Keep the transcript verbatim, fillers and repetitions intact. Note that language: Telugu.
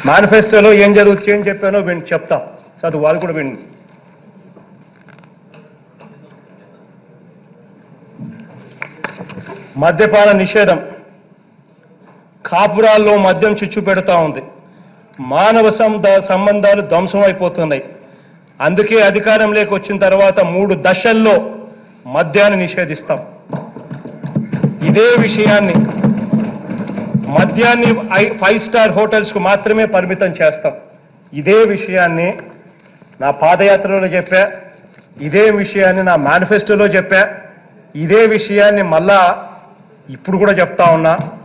మేనిఫెస్టోలో ఏం చదువు ఏం చెప్పానో విని చెప్తా చదువు వాళ్ళు కూడా విని. మద్యపాన నిషేధం, కాపురాల్లో మద్యం చిచ్చు పెడతా ఉంది, మానవ సంబంధాలు ధ్వంసం అయిపోతున్నాయి. అందుకే అధికారంలోకి వచ్చిన తర్వాత మూడు దశల్లో మద్యాన్ని నిషేధిస్తాం. ఇదే విషయాన్ని మద్యాన్ని ఫైవ్ స్టార్ హోటల్స్కు మాత్రమే పరిమితం చేస్తాం. ఇదే విషయాన్ని నా పాదయాత్రలో చెప్పా, ఇదే విషయాన్ని నా మేనిఫెస్టోలో చెప్పా, ఇదే విషయాన్ని మళ్ళా ఇప్పుడు కూడా చెప్తా ఉన్నా.